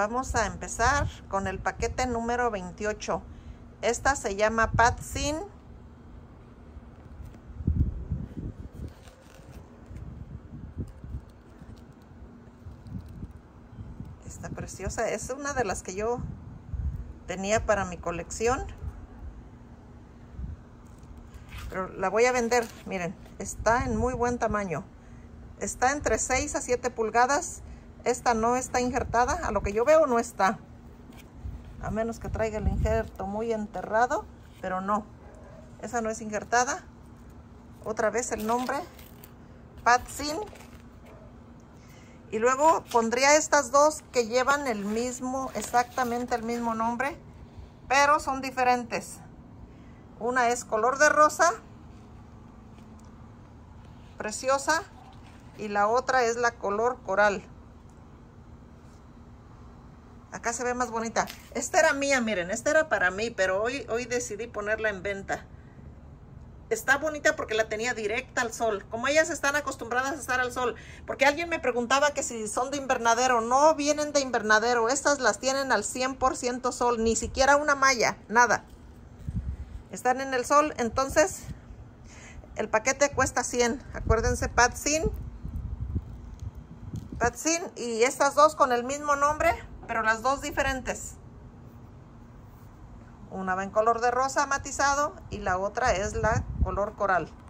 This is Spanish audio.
Vamos a empezar con el paquete número 28. Esta se llama Patsin. Está preciosa. Es una de las que yo tenía para mi colección. Pero la voy a vender. Miren, está en muy buen tamaño. Está entre 6 a 7 pulgadas. Esta no está injertada. A lo que yo veo no está. A menos que traiga el injerto muy enterrado. Pero no. Esa no es injertada. Otra vez el nombre. Patsin. Y luego pondría estas dos que llevan el mismo, exactamente el mismo nombre. Pero son diferentes. Una es color de rosa. Preciosa. Y la otra es la color coral. Acá se ve más bonita. Esta era mía, miren, esta era para mí, pero hoy decidí ponerla en venta. Está bonita porque la tenía directa al sol. Como ellas están acostumbradas a estar al sol. Porque alguien me preguntaba que si son de invernadero. No vienen de invernadero. Estas las tienen al 100% sol. Ni siquiera una malla, nada. Están en el sol, entonces el paquete cuesta 100. Acuérdense, Patsin. Patsin y estas dos con el mismo nombre, pero las dos diferentes. Una va en color de rosa matizado y la otra es la color coral.